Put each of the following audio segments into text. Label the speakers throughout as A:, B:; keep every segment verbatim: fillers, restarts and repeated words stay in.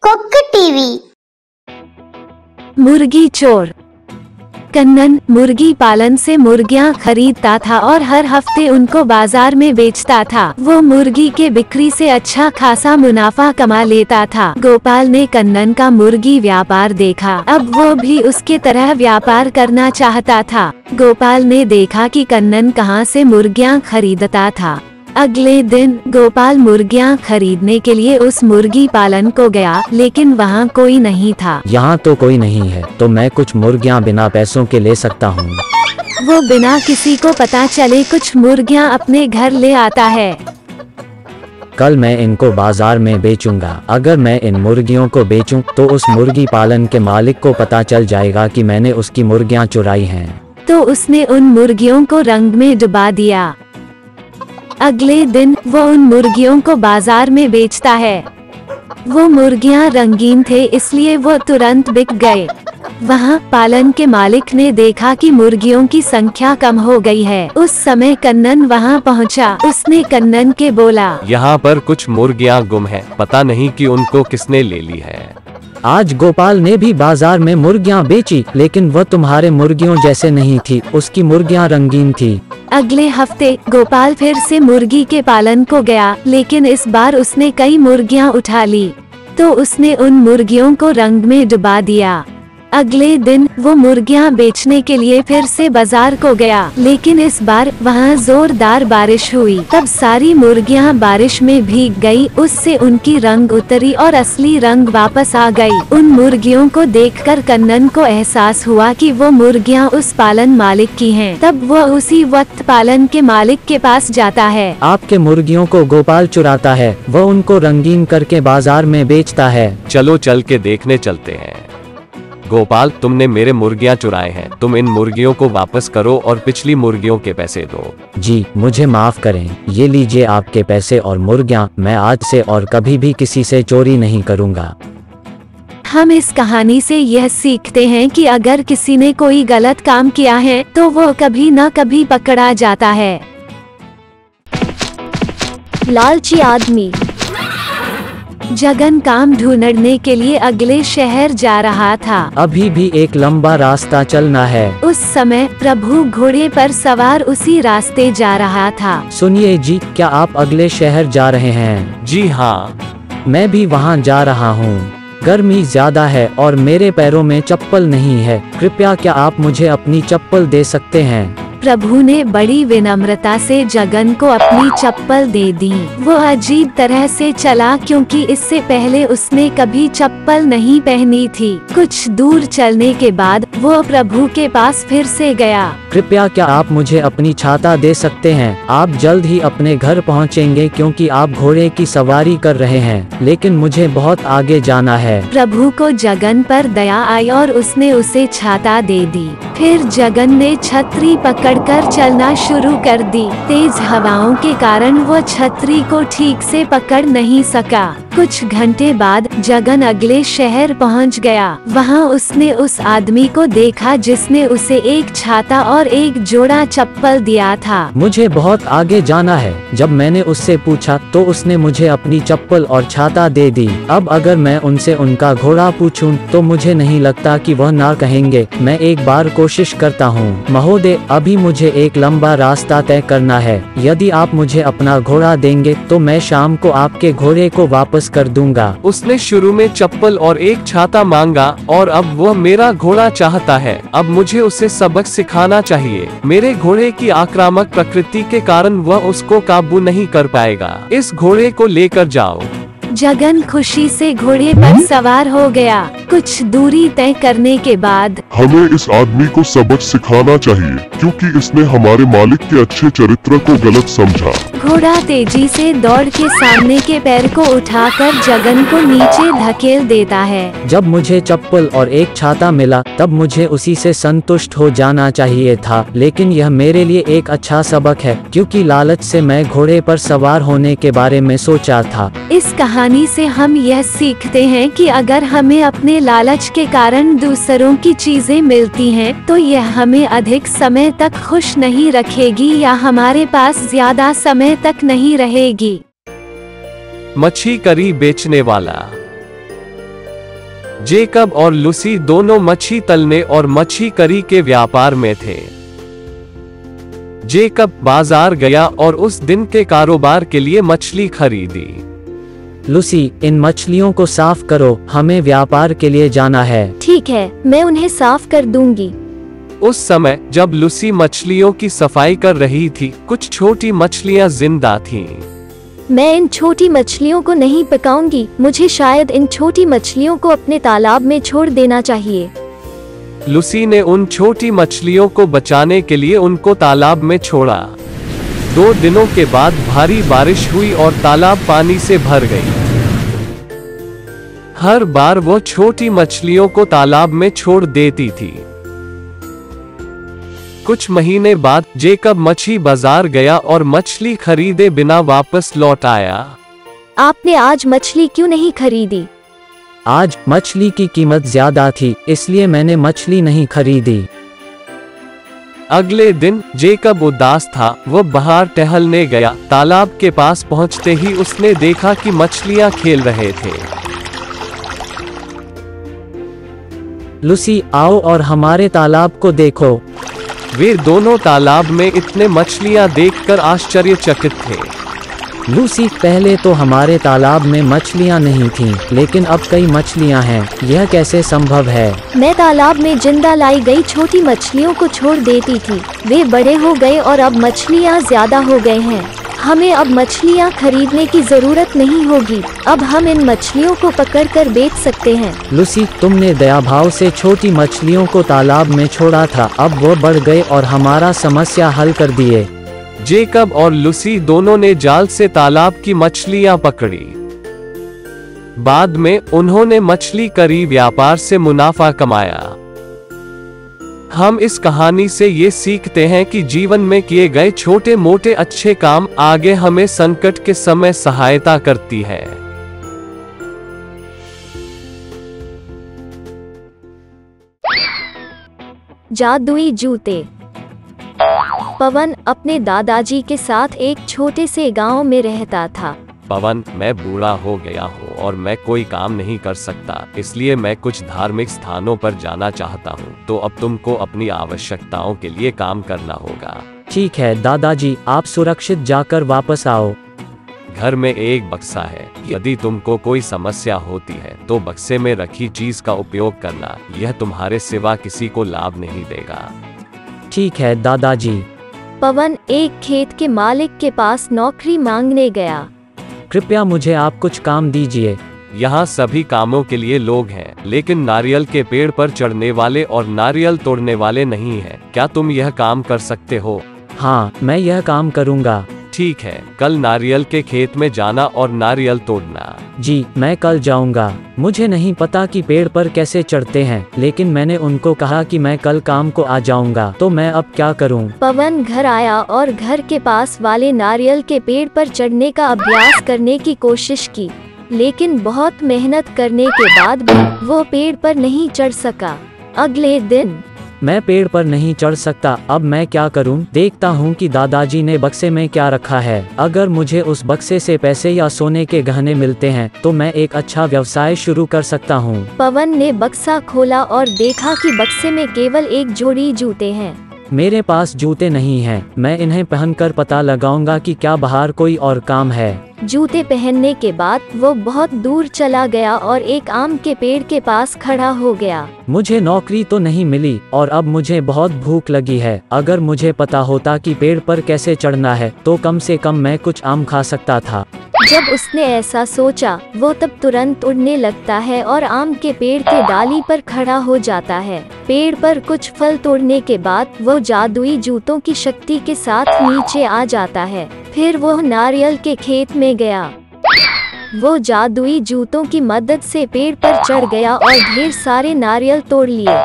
A: Cook TV.
B: मुर्गी चोर। कन्नन मुर्गी पालन से मुर्गियां खरीदता था और हर हफ्ते उनको बाजार में बेचता था। वो मुर्गी के बिक्री से अच्छा खासा मुनाफा कमा लेता था। गोपाल ने कन्नन का मुर्गी व्यापार देखा। अब वो भी उसके तरह व्यापार करना चाहता था। गोपाल ने देखा कि कन्नन कहाँ से मुर्गियां खरीदता था। अगले दिन गोपाल मुर्गियां खरीदने के लिए उस मुर्गी पालन को गया, लेकिन वहाँ कोई नहीं था।
C: यहाँ तो कोई नहीं है, तो मैं कुछ मुर्गियाँ बिना पैसों के ले सकता हूँ।
B: वो बिना किसी को पता चले कुछ मुर्गियां अपने घर ले आता है।
C: कल मैं इनको बाजार में बेचूंगा। अगर मैं इन मुर्गियों को बेचूं, तो उस मुर्गी पालन के मालिक को पता चल जाएगा कि मैंने उसकी मुर्गियां चुराई हैं।
B: तो उसने उन मुर्गियों को रंग में डुबा दिया। अगले दिन वो उन मुर्गियों को बाजार में बेचता है। वो मुर्गियां रंगीन थे, इसलिए वो तुरंत बिक गए। वहाँ पालन के मालिक ने देखा कि मुर्गियों की संख्या कम हो गई है। उस समय कन्नन वहाँ पहुँचा। उसने कन्नन के बोला,
D: यहाँ पर कुछ मुर्गियाँ गुम हैं, पता नहीं कि उनको किसने ले ली है।
C: आज गोपाल ने भी बाजार में मुर्गियाँ बेची, लेकिन वह तुम्हारे मुर्गियों जैसे नहीं थी। उसकी मुर्गियाँ रंगीन थी।
B: अगले हफ्ते गोपाल फिर से मुर्गी के पालन को गया, लेकिन इस बार उसने कई मुर्गियां उठा ली। तो उसने उन मुर्गियों को रंग में डुबा दिया। अगले दिन वो मुर्गियां बेचने के लिए फिर से बाजार को गया, लेकिन इस बार वहाँ जोरदार बारिश हुई। तब सारी मुर्गियां बारिश में भीग गई। उससे उनकी रंग उतरी और असली रंग वापस आ गई। उन मुर्गियों को देखकर कन्नन को एहसास हुआ कि वो मुर्गियां उस पालन मालिक की हैं। तब वो उसी वक्त पालन के मालिक के पास जाता है।
C: आपके मुर्गियों को गोपाल चुराता है। वह उनको रंगीन करके बाजार में बेचता है।
D: चलो चल के देखने चलते हैं। गोपाल, तुमने मेरे मुर्गियां चुराए हैं। तुम इन मुर्गियों को वापस करो और पिछली मुर्गियों के पैसे दो।
C: जी, मुझे माफ करें। ये लीजिए आपके पैसे और मुर्गियां। मैं आज से और कभी भी किसी से चोरी नहीं करूंगा।
B: हम इस कहानी से यह सीखते हैं कि अगर किसी ने कोई गलत काम किया है, तो वो कभी न कभी पकड़ा जाता है। लालची आदमी। जगन काम ढूंढने के लिए अगले शहर जा रहा था।
C: अभी भी एक लंबा रास्ता चलना है।
B: उस समय प्रभु घोड़े पर सवार उसी रास्ते जा रहा था।
C: सुनिए जी, क्या आप अगले शहर जा रहे हैं?
D: जी हाँ,
C: मैं भी वहाँ जा रहा हूँ। गर्मी ज्यादा है और मेरे पैरों में चप्पल नहीं है। कृपया क्या आप मुझे अपनी चप्पल दे सकते हैं?
B: प्रभु ने बड़ी विनम्रता से जगन को अपनी चप्पल दे दी। वो अजीब तरह से चला, क्योंकि इससे पहले उसने कभी चप्पल नहीं पहनी थी। कुछ दूर चलने के बाद वो प्रभु के पास फिर से गया।
C: कृपया क्या आप मुझे अपनी छाता दे सकते हैं? आप जल्द ही अपने घर पहुंचेंगे, क्योंकि आप घोड़े की सवारी कर रहे हैं, लेकिन मुझे बहुत आगे जाना है।
B: प्रभु को जगन पर दया आई और उसने उसे छाता दे दी। फिर जगन ने छतरी पकड़कर चलना शुरू कर दी। तेज हवाओं के कारण वो छतरी को ठीक से पकड़ नहीं सका। कुछ घंटे बाद जगन अगले शहर पहुंच गया। वहां उसने उस आदमी को देखा जिसने उसे एक छाता और एक जोड़ा चप्पल दिया था।
C: मुझे बहुत आगे जाना है। जब मैंने उससे पूछा तो उसने मुझे अपनी चप्पल और छाता दे दी। अब अगर मैं उनसे उनका घोड़ा पूछूं, तो मुझे नहीं लगता कि वह ना कहेंगे। मैं एक बार कोशिश करता हूँ। महोदय, अभी मुझे एक लंबा रास्ता तय करना है। यदि आप मुझे अपना घोड़ा देंगे, तो मैं शाम को आपके घोड़े को वापस कर दूंगा।
D: उसने शुरू में चप्पल और एक छाता मांगा, और अब वह मेरा घोड़ा चाहता है। अब मुझे उसे सबक सिखाना चाहिए। मेरे घोड़े की आक्रामक प्रकृति के कारण वह उसको काबू नहीं कर पाएगा। इस घोड़े को लेकर जाओ।
B: जगन खुशी से घोड़े पर सवार हो गया। कुछ दूरी तय करने के बाद
E: हमें इस आदमी को सबक सिखाना चाहिए, क्योंकि इसने हमारे मालिक के अच्छे चरित्र को गलत समझा।
B: घोड़ा तेजी से दौड़ के सामने के पैर को उठाकर जगन को नीचे धकेल देता है।
C: जब मुझे चप्पल और एक छाता मिला, तब मुझे उसी से संतुष्ट हो जाना चाहिए था, लेकिन यह मेरे लिए एक अच्छा सबक है, क्योंकि लालच से मैं घोड़े पर सवार होने के बारे में सोचा था।
B: इस कहानी से हम यह सीखते हैं कि अगर हमें अपने लालच के कारण दूसरों की चीजें मिलती हैं, तो यह हमें अधिक समय तक खुश नहीं रखेगी या हमारे पास ज्यादा समय तक नहीं रहेगी।
D: मच्छी करी बेचने वाला। जेकब और लूसी दोनों मच्छी तलने और मच्छी करी के व्यापार में थे। जेकब बाजार गया और उस दिन के कारोबार के लिए मछली खरीदी।
C: लूसी, इन मछलियों को साफ करो, हमें व्यापार के लिए जाना है।
B: ठीक है, मैं उन्हें साफ कर दूंगी।
D: उस समय जब लूसी मछलियों की सफाई कर रही थी, कुछ छोटी मछलियां जिंदा थीं।
B: मैं इन छोटी मछलियों को नहीं पकाऊंगी, मुझे शायद इन छोटी मछलियों को अपने तालाब में छोड़ देना चाहिए।
D: लूसी ने उन छोटी मछलियों को बचाने के लिए उनको तालाब में छोड़ा। दो दिनों के बाद भारी बारिश हुई और तालाब पानी से भर गई। हर बार वो छोटी मछलियों को तालाब में छोड़ देती थी। कुछ महीने बाद जेकब मछली बाजार गया और मछली खरीदे बिना वापस लौट आया।
B: आपने आज मछली क्यों नहीं खरीदी?
C: आज मछली की कीमत ज्यादा थी, इसलिए मैंने मछली नहीं खरीदी।
D: अगले दिन जेकब उदास था। वो बाहर टहलने गया। तालाब के पास पहुंचते ही उसने देखा कि मछलियां खेल रहे थे।
C: लूसी, आओ और हमारे तालाब को देखो।
D: वे दोनों तालाब में इतने मछलियां देखकर आश्चर्यचकित थे।
C: लूसी, पहले तो हमारे तालाब में मछलियां नहीं थीं, लेकिन अब कई मछलियां हैं। यह कैसे संभव है?
B: मैं तालाब में जिंदा लाई गई छोटी मछलियों को छोड़ देती थी। वे बड़े हो गए और अब मछलियां ज्यादा हो गए हैं। हमें अब मछलियां खरीदने की जरूरत नहीं होगी। अब हम इन मछलियों को पकड़कर बेच सकते हैं।
C: लूसी, तुमने दया भाव से छोटी मछलियों को तालाब में छोड़ा था, अब वो बढ़ गए और हमारा समस्या हल कर दिए।
D: जेकब और लूसी दोनों ने जाल से तालाब की मछलियां पकड़ी। बाद में उन्होंने मछली करी व्यापार से मुनाफा कमाया। हम इस कहानी से ये सीखते हैं कि जीवन में किए गए छोटे मोटे अच्छे काम आगे हमें संकट के समय सहायता करती है।
B: जादुई जूते। पवन अपने दादाजी के साथ एक छोटे से गांव में रहता था।
D: पवन, मैं बूढ़ा हो गया हूँ और मैं कोई काम नहीं कर सकता, इसलिए मैं कुछ धार्मिक स्थानों पर जाना चाहता हूँ। तो अब तुमको अपनी आवश्यकताओं के लिए काम करना होगा।
C: ठीक है दादाजी, आप सुरक्षित जाकर वापस आओ।
D: घर में एक बक्सा है। यदि तुमको कोई समस्या होती है तो बक्से में रखी चीज का उपयोग करना। यह तुम्हारे सिवा किसी को लाभ नहीं देगा।
C: ठीक है दादाजी।
B: पवन एक खेत के मालिक के पास नौकरी मांगने गया।
C: कृपया मुझे आप कुछ काम दीजिए।
D: यहाँ सभी कामों के लिए लोग हैं, लेकिन नारियल के पेड़ पर चढ़ने वाले और नारियल तोड़ने वाले नहीं हैं। क्या तुम यह काम कर सकते हो?
C: हाँ, मैं यह काम करूँगा।
D: ठीक है, कल नारियल के खेत में जाना और नारियल तोड़ना।
C: जी, मैं कल जाऊंगा। मुझे नहीं पता कि पेड़ पर कैसे चढ़ते हैं, लेकिन मैंने उनको कहा कि मैं कल काम को आ जाऊंगा। तो मैं अब क्या करूं?
B: पवन घर आया और घर के पास वाले नारियल के पेड़ पर चढ़ने का अभ्यास करने की कोशिश की, लेकिन बहुत मेहनत करने के बाद भी वो पेड़ पर नहीं चढ़ सका। अगले दिन
C: मैं पेड़ पर नहीं चढ़ सकता, अब मैं क्या करूं? देखता हूं कि दादाजी ने बक्से में क्या रखा है। अगर मुझे उस बक्से से पैसे या सोने के गहने मिलते हैं तो मैं एक अच्छा व्यवसाय शुरू कर सकता हूं।
B: पवन ने बक्सा खोला और देखा कि बक्से में केवल एक जोड़ी जूते हैं।
C: मेरे पास जूते नहीं हैं। मैं इन्हें पहनकर पता लगाऊंगा कि क्या बाहर कोई और काम है।
B: जूते पहनने के बाद वो बहुत दूर चला गया और एक आम के पेड़ के पास खड़ा हो गया।
C: मुझे नौकरी तो नहीं मिली और अब मुझे बहुत भूख लगी है। अगर मुझे पता होता कि पेड़ पर कैसे चढ़ना है तो कम से कम मैं कुछ आम खा सकता था।
B: जब उसने ऐसा सोचा, वो तब तुरंत उड़ने लगता है और आम के पेड़ के डाली पर खड़ा हो जाता है। पेड़ पर कुछ फल तोड़ने के बाद वो जादुई जूतों की शक्ति के साथ नीचे आ जाता है। फिर वो नारियल के खेत में गया। वो जादुई जूतों की मदद से पेड़ पर चढ़ गया और ढेर सारे नारियल तोड़ लिए।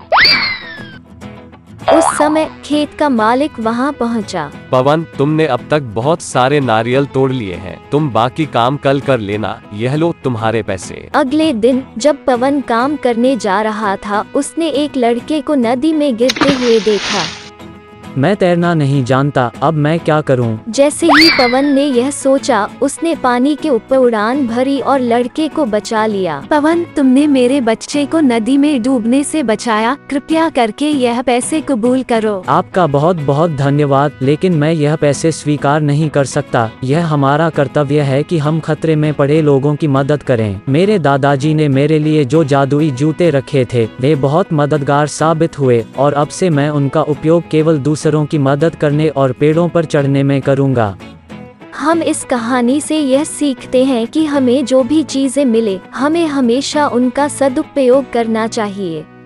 B: उस समय खेत का मालिक वहां पहुंचा।
D: पवन, तुमने अब तक बहुत सारे नारियल तोड़ लिए हैं। तुम बाकी काम कल कर लेना। यह लो तुम्हारे पैसे।
B: अगले दिन जब पवन काम करने जा रहा था, उसने एक लड़के को नदी में गिरते हुए देखा।
C: मैं तैरना नहीं जानता, अब मैं क्या करूं?
A: जैसे ही पवन ने यह सोचा, उसने पानी के ऊपर उड़ान भरी और लड़के को बचा लिया।
B: पवन, तुमने मेरे बच्चे को नदी में डूबने से बचाया, कृपया करके यह पैसे कबूल करो।
C: आपका बहुत बहुत धन्यवाद, लेकिन मैं यह पैसे स्वीकार नहीं कर सकता। यह हमारा कर्तव्य है कि हम खतरे में पड़े लोगों की मदद करें। मेरे दादाजी ने मेरे लिए जो जादुई जूते रखे थे वे बहुत मददगार साबित हुए, और अब से मैं उनका उपयोग केवल दूसरों की मदद करने और पेड़ों पर चढ़ने में करूंगा।
A: हम इस कहानी से यह सीखते हैं कि हमें जो भी चीजें मिले, हमें हमेशा उनका सदुपयोग करना चाहिए।